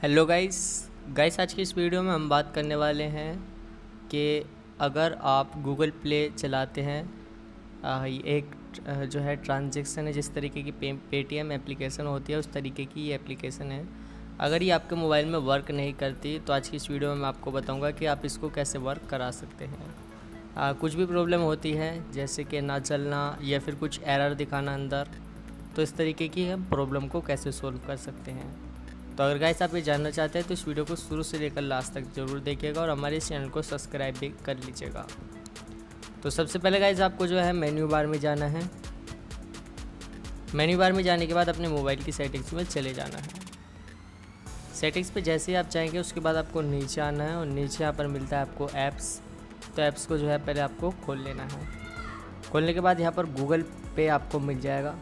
Hello guys आज की इस वीडियो में हम बात करने वाले हैं कि अगर आप गूगल प्ले चलाते हैं, एक जो है ट्रांजैक्शन है, जिस तरीके की पेटीएम एप्लीकेशन होती है उस तरीके की ये एप्लीकेशन है। अगर ये आपके मोबाइल में वर्क नहीं करती तो आज की इस वीडियो में मैं आपको बताऊंगा कि आप इसको कैसे वर्क करा सकते हैं। कुछ भी प्रॉब्लम होती है जैसे कि ना चलना या फिर कुछ एरर दिखाना अंदर, तो इस तरीके की हम प्रॉब्लम को कैसे सोल्व कर सकते हैं। तो अगर गाइस आप ये जानना चाहते हैं तो इस वीडियो को शुरू से लेकर लास्ट तक ज़रूर देखिएगा और हमारे इस चैनल को सब्सक्राइब भी कर लीजिएगा। तो सबसे पहले गाइस आपको जो है मेन्यू बार में जाना है। मेन्यू बार में जाने के बाद अपने मोबाइल की सेटिंग्स में चले जाना है। सेटिंग्स पे जैसे ही आप जाएंगे उसके बाद आपको नीचे आना है और नीचे यहाँ पर मिलता है आपको ऐप्स। तो ऐप्स को जो है पहले आपको खोल लेना है। खोलने के बाद यहाँ पर गूगल पे आपको मिल जाएगा।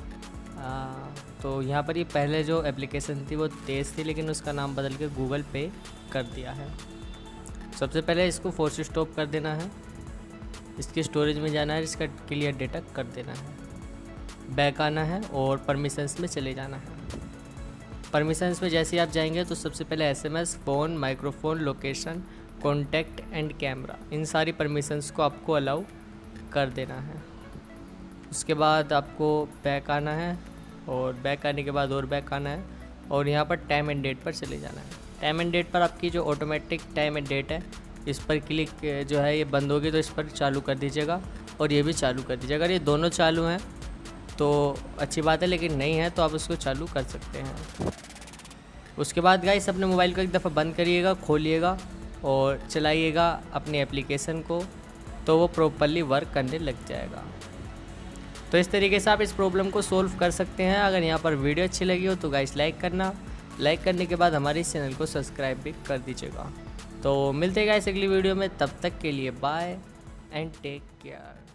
तो यहाँ पर ये पहले जो एप्लीकेशन थी वो तेज़ थी, लेकिन उसका नाम बदल के गूगल पे कर दिया है। सबसे पहले इसको फोर्स स्टॉप कर देना है, इसकी स्टोरेज में जाना है, इसका क्लियर डेटा कर देना है, बैक आना है और परमिशंस में चले जाना है। परमिशंस में जैसे ही आप जाएंगे तो सबसे पहले SMS, phone, microphone, location, contact and camera, इन सारी परमिशंस को आपको अलाउ कर देना है। उसके बाद आपको बैक आना है और बैक आने के बाद और बैक आना है और यहाँ पर टाइम एंड डेट पर चले जाना है। टाइम एंड डेट पर आपकी जो ऑटोमेटिक टाइम एंड डेट है इस पर क्लिक जो है ये बंद होगी तो इस पर चालू कर दीजिएगा और ये भी चालू कर दीजिएगा। अगर ये दोनों चालू हैं तो अच्छी बात है, लेकिन नहीं है तो आप उसको चालू कर सकते हैं। उसके बाद गाइस अपने मोबाइल को एक दफ़ा बंद करिएगा, खोलिएगा और चलाइएगा अपनी एप्लीकेशन को, तो वो प्रॉपरली वर्क करने लग जाएगा। तो इस तरीके से आप इस प्रॉब्लम को सोल्व कर सकते हैं। अगर यहाँ पर वीडियो अच्छी लगी हो तो गाइस लाइक करना, लाइक करने के बाद हमारे इस चैनल को सब्सक्राइब भी कर दीजिएगा। तो मिलते हैं गाइस अगली वीडियो में, तब तक के लिए बाय एंड टेक केयर।